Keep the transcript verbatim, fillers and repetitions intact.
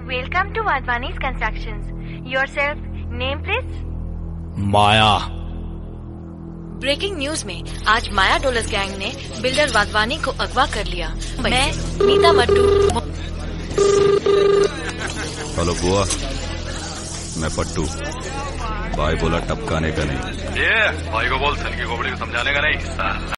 Welcome to Wadhwani's Constructions. Yourself, name please? Maya. Breaking news में आज Maya Dolas gang ने builder Wadhwani को अगवा कर लिया। मैं नीता मट्टू। हेलो बुआ, मैं पट्टू। भाई बोला टपकाने का नहीं। ये भाई को बोल सन की खोपड़ी को समझाने का नहीं।